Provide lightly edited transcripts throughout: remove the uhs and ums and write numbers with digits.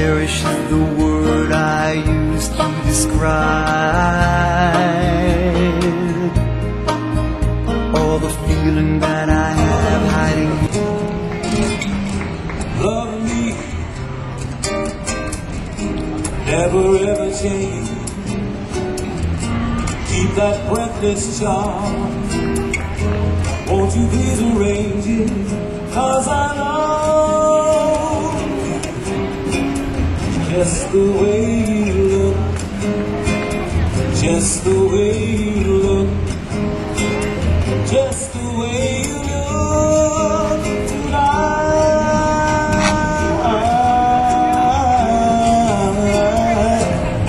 Cherish is the word I use to describe all the feeling that I have hiding. Love me, never ever change. Keep that breathless charm. Won't you please arrange it? 'Cause I know just the way you look, just the way you look, just the way you look tonight.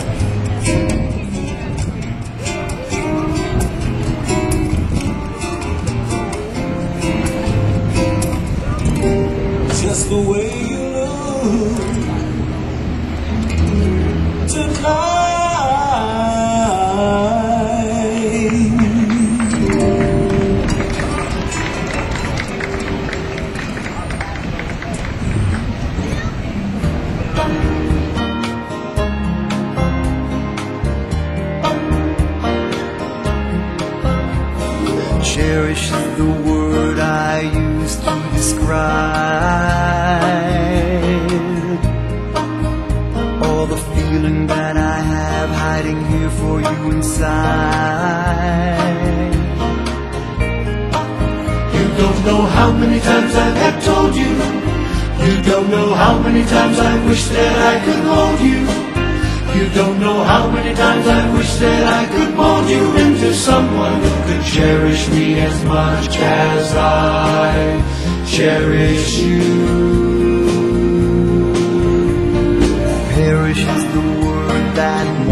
Just the way you look tonight. Cherish is the word I use to describe all the feeling that I have hiding here for you inside. You don't know how many times I have told you. You don't know how many times I wish that I could hold you. You don't know how many times I wish that I could mold you into someone who could cherish me as much as I cherish you. Perish is the word that